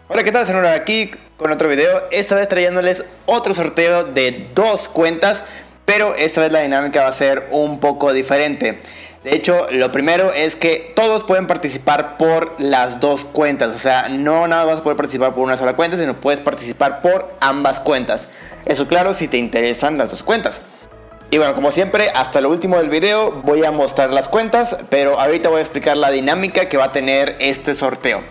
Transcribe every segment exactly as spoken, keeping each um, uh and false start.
Hola, ¿qué tal? Sonora aquí con otro video, esta vez trayéndoles otro sorteo de dos cuentas, pero esta vez la dinámica va a ser un poco diferente. De hecho, lo primero es que todos pueden participar por las dos cuentas, o sea, no nada vas a poder participar por una sola cuenta, sino puedes participar por ambas cuentas. Eso claro, si te interesan las dos cuentas. Y bueno, como siempre, hasta lo último del video voy a mostrar las cuentas, pero ahorita voy a explicar la dinámica que va a tener este sorteo.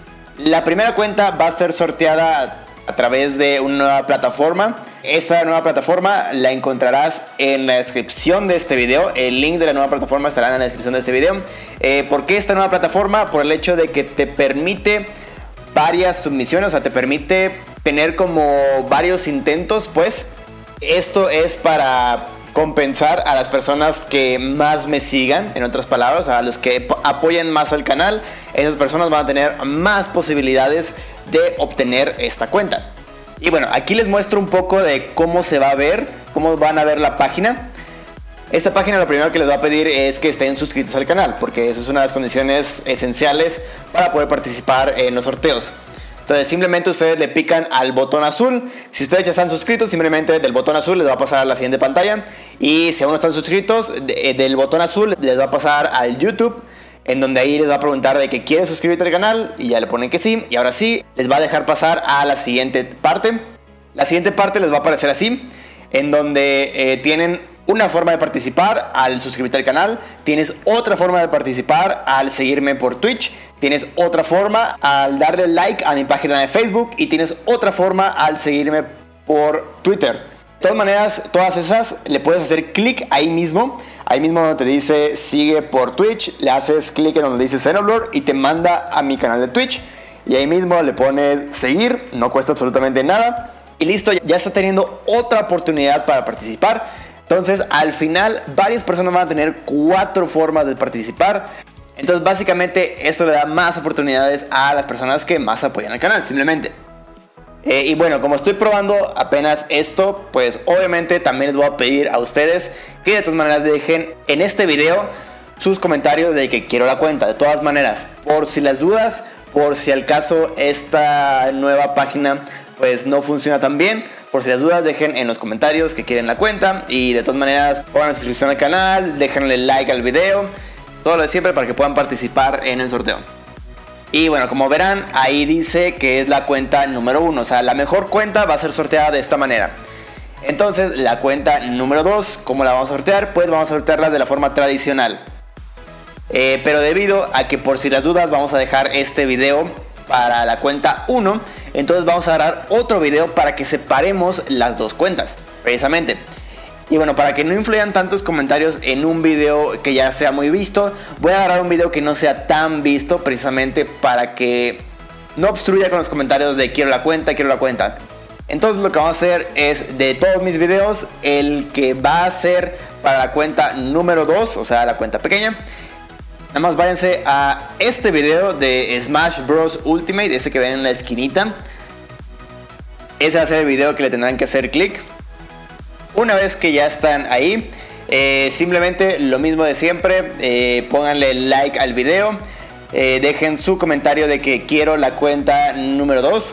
La primera cuenta va a ser sorteada a través de una nueva plataforma. Esta nueva plataforma la encontrarás en la descripción de este video. El link de la nueva plataforma estará en la descripción de este video. eh, ¿Por qué esta nueva plataforma? Por el hecho de que te permite varias submisiones, o sea, te permite tener como varios intentos, pues. Esto es para compensar a las personas que más me sigan, en otras palabras, a los que apoyan más al canal. Esas personas van a tener más posibilidades de obtener esta cuenta. Y bueno, aquí les muestro un poco de cómo se va a ver, cómo van a ver la página. Esta página lo primero que les va a pedir es que estén suscritos al canal, porque eso es una de las condiciones esenciales para poder participar en los sorteos. Entonces simplemente ustedes le pican al botón azul. Si ustedes ya están suscritos, simplemente del botón azul les va a pasar a la siguiente pantalla. Y si aún no están suscritos, de, del botón azul les va a pasar al YouTube, en donde ahí les va a preguntar de que quieren suscribirte al canal, y ya le ponen que sí. Y ahora sí, les va a dejar pasar a la siguiente parte. La siguiente parte les va a aparecer así, en donde eh, tienen una forma de participar al suscribirte al canal, tienes otra forma de participar al seguirme por Twitch, tienes otra forma al darle like a mi página de Facebook y tienes otra forma al seguirme por Twitter. De todas maneras, todas esas le puedes hacer clic ahí mismo, ahí mismo donde te dice sigue por Twitch, le haces clic en donde dice Xenoblur y te manda a mi canal de Twitch, y ahí mismo le pones seguir, no cuesta absolutamente nada y listo, ya está teniendo otra oportunidad para participar. Entonces al final varias personas van a tener cuatro formas de participar. Entonces básicamente esto le da más oportunidades a las personas que más apoyan al canal, simplemente. eh, Y bueno, como estoy probando apenas esto, pues obviamente también les voy a pedir a ustedes que de todas maneras dejen en este video sus comentarios de que quiero la cuenta. De todas maneras, por si las dudas, por si al caso esta nueva página pues no funciona tan bien, por si las dudas, dejen en los comentarios que quieren la cuenta. Y de todas maneras, pongan suscripción al canal, déjenle like al video, todo lo de siempre para que puedan participar en el sorteo. Y bueno, como verán, ahí dice que es la cuenta número uno, o sea, la mejor cuenta va a ser sorteada de esta manera. Entonces, la cuenta número dos, ¿cómo la vamos a sortear? Pues vamos a sortearla de la forma tradicional. Eh, pero debido a que por si las dudas vamos a dejar este video para la cuenta uno, entonces vamos a agarrar otro video para que separemos las dos cuentas, precisamente. Y bueno, para que no influyan tantos comentarios en un video que ya sea muy visto, voy a agarrar un video que no sea tan visto, precisamente para que no obstruya con los comentarios de quiero la cuenta, quiero la cuenta. Entonces lo que vamos a hacer es, de todos mis videos, el que va a ser para la cuenta número dos, o sea, la cuenta pequeña. Nada más váyanse a este video de Smash Bros Ultimate, este que ven en la esquinita. Ese va a ser el video que le tendrán que hacer clic. Una vez que ya están ahí, eh, simplemente lo mismo de siempre, eh, pónganle like al video, eh, dejen su comentario de que quiero la cuenta número dos.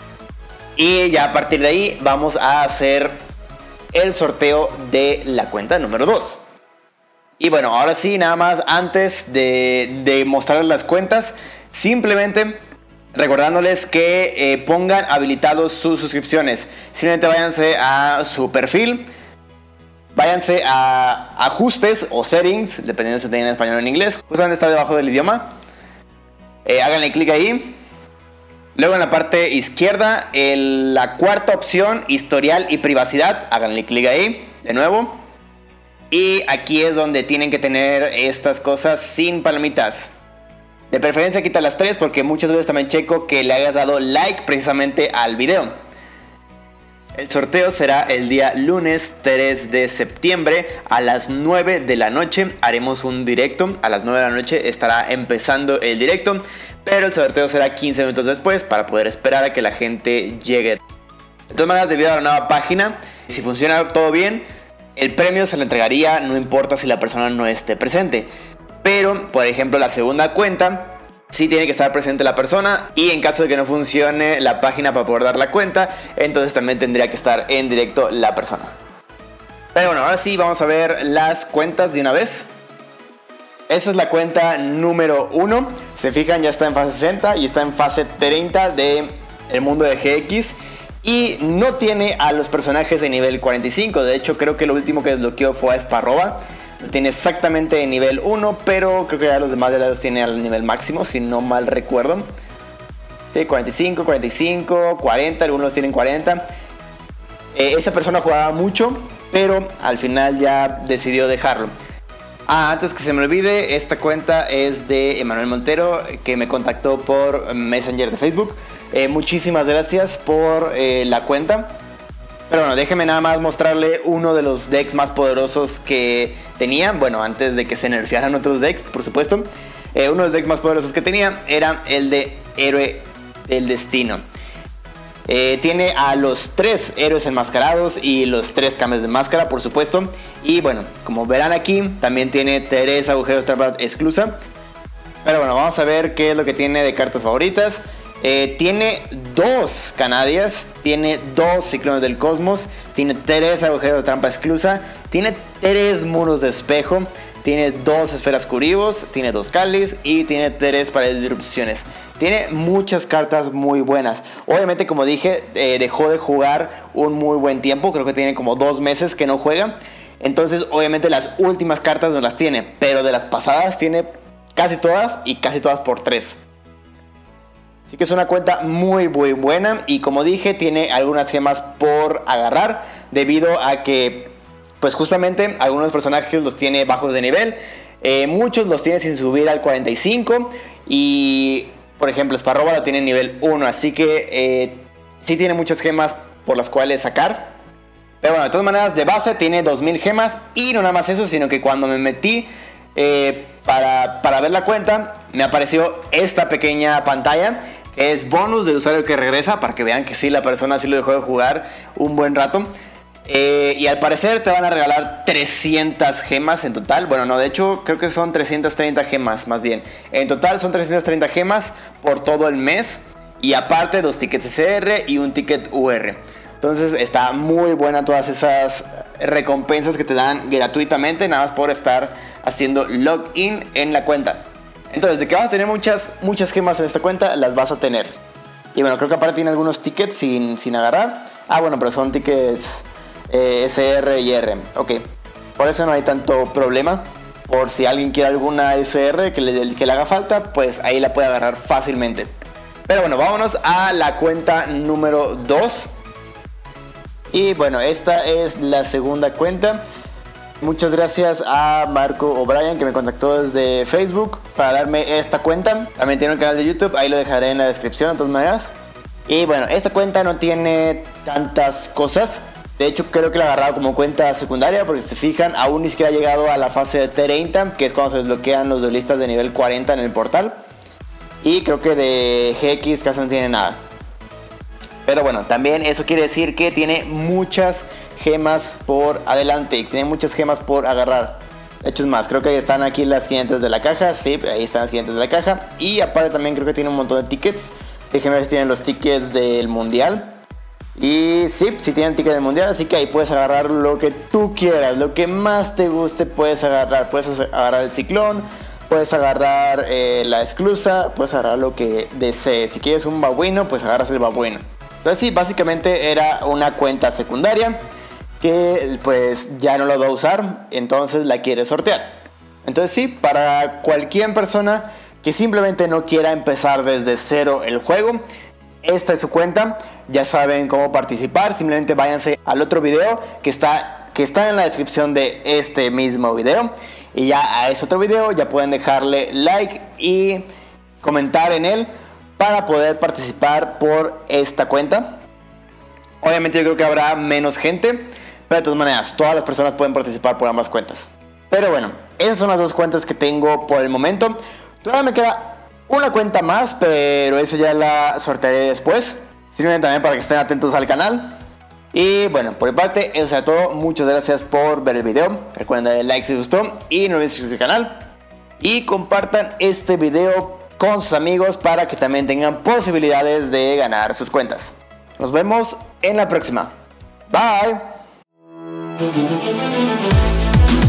Y ya a partir de ahí vamos a hacer el sorteo de la cuenta número dos. Y bueno, ahora sí, nada más antes de, de mostrarles las cuentas, simplemente recordándoles que eh, pongan habilitados sus suscripciones. Simplemente váyanse a su perfil, váyanse a ajustes o settings, dependiendo si tienen en español o en inglés, justamente está debajo del idioma. eh, Háganle clic ahí. Luego en la parte izquierda, el, la cuarta opción, historial y privacidad, háganle clic ahí, de nuevo. Y aquí es donde tienen que tener estas cosas sin palomitas. De preferencia quita las tres, porque muchas veces también checo que le hayas dado like precisamente al video. El sorteo será el día lunes tres de septiembre a las nueve de la noche. Haremos un directo, a las nueve de la noche estará empezando el directo, pero el sorteo será quince minutos después para poder esperar a que la gente llegue. De todas maneras, debido a la nueva página, si funciona todo bien, el premio se le entregaría no importa si la persona no esté presente. Pero, por ejemplo, la segunda cuenta sí tiene que estar presente la persona, y en caso de que no funcione la página para poder dar la cuenta, entonces también tendría que estar en directo la persona. Pero bueno, ahora sí vamos a ver las cuentas de una vez. Esa es la cuenta número uno. Se fijan, ya está en fase sesenta y está en fase treinta de el mundo de G X. Y no tiene a los personajes de nivel cuarenta y cinco. De hecho, creo que lo último que desbloqueó fue a Sparroba. Lo tiene exactamente en nivel uno, pero creo que ya los demás ya los tiene al nivel máximo, si no mal recuerdo. Sí, cuarenta y cinco, cuarenta y cinco, cuarenta, algunos tienen cuarenta. Eh, esta persona jugaba mucho, pero al final ya decidió dejarlo. Ah, antes que se me olvide, esta cuenta es de Emanuel Montero, que me contactó por Messenger de Facebook. Eh, muchísimas gracias por eh, la cuenta. Pero bueno, déjenme nada más mostrarle uno de los decks más poderosos que tenía. Bueno, antes de que se nerfearan otros decks, por supuesto. Eh, uno de los decks más poderosos que tenía era el de Héroe del Destino. Eh, tiene a los tres héroes enmascarados y los tres cambios de máscara, por supuesto. Y bueno, como verán aquí, también tiene tres agujeros trampa exclusa. Pero bueno, vamos a ver qué es lo que tiene de cartas favoritas. Eh, tiene dos Canadias, tiene dos Ciclones del Cosmos, tiene tres agujeros de trampa exclusa, tiene tres muros de espejo, tiene dos esferas curibos, tiene dos cáliz y tiene tres paredes de erupciones. Tiene muchas cartas muy buenas. Obviamente, como dije, eh, dejó de jugar un muy buen tiempo. Creo que tiene como dos meses que no juega. Entonces, obviamente, las últimas cartas no las tiene. Pero de las pasadas tiene casi todas y casi todas por tres. Así que es una cuenta muy muy buena. Y como dije, tiene algunas gemas por agarrar. Debido a que, pues justamente, algunos personajes los tiene bajos de nivel. Eh, muchos los tiene sin subir al cuarenta y cinco. Y... por ejemplo, Sparroba la tiene en nivel uno, así que eh, sí tiene muchas gemas por las cuales sacar. Pero bueno, de todas maneras, de base tiene dos mil gemas. Y no nada más eso, sino que cuando me metí eh, para, para ver la cuenta, me apareció esta pequeña pantalla, que es bonus del usuario que regresa, para que vean que sí, la persona sí lo dejó de jugar un buen rato. Eh, y al parecer te van a regalar trescientas gemas en total. Bueno, no, de hecho creo que son trescientas treinta gemas más bien. En total son trescientas treinta gemas por todo el mes. Y aparte dos tickets S R y un ticket U R. Entonces está muy buena todas esas recompensas que te dan gratuitamente, nada más por estar haciendo login en la cuenta. Entonces, de que vas a tener muchas, muchas gemas en esta cuenta, las vas a tener. Y bueno, creo que aparte tiene algunos tickets sin, sin agarrar. Ah, bueno, pero son tickets... Eh, S R y R, ok, por eso no hay tanto problema. Por si alguien quiere alguna S R que le, que le haga falta, pues ahí la puede agarrar fácilmente. Pero bueno, vámonos a la cuenta número dos. Y bueno, esta es la segunda cuenta. Muchas gracias a Marco O'Brien, que me contactó desde Facebook para darme esta cuenta. También tiene un canal de YouTube, ahí lo dejaré en la descripción de todas maneras. Y bueno, esta cuenta no tiene tantas cosas. De hecho, creo que la he agarrado como cuenta secundaria, porque si se fijan, aún ni siquiera ha llegado a la fase de treinta, que es cuando se desbloquean los duelistas de nivel cuarenta en el portal. Y creo que de G X casi no tiene nada. Pero bueno, también eso quiere decir que tiene muchas gemas por adelante, tiene muchas gemas por agarrar. De hecho es más, creo que están aquí las quinientas de la caja, sí, ahí están las quinientas de la caja. Y aparte también creo que tiene un montón de tickets. Déjenme ver si tienen los tickets del mundial. Y sí, sí tienen ticket del mundial, así que ahí puedes agarrar lo que tú quieras, lo que más te guste puedes agarrar. Puedes agarrar el ciclón, puedes agarrar eh, la exclusa, puedes agarrar lo que desees. Si quieres un babuino, pues agarras el babuino. Entonces sí, básicamente era una cuenta secundaria que pues ya no lo va a usar, entonces la quiere sortear. Entonces sí, para cualquier persona que simplemente no quiera empezar desde cero el juego, esta es su cuenta. Ya saben cómo participar, simplemente váyanse al otro video que está, que está en la descripción de este mismo video. Y ya a ese otro video ya pueden dejarle like y comentar en él para poder participar por esta cuenta. Obviamente yo creo que habrá menos gente, pero de todas maneras todas las personas pueden participar por ambas cuentas. Pero bueno, esas son las dos cuentas que tengo por el momento. Todavía me queda una cuenta más, pero esa ya la sortearé después. Sirven también para que estén atentos al canal. Y bueno, por mi parte, eso será todo. Muchas gracias por ver el video. Recuerden darle like si les gustó y no olviden suscribirse al canal. Y compartan este video con sus amigos para que también tengan posibilidades de ganar sus cuentas. Nos vemos en la próxima. Bye.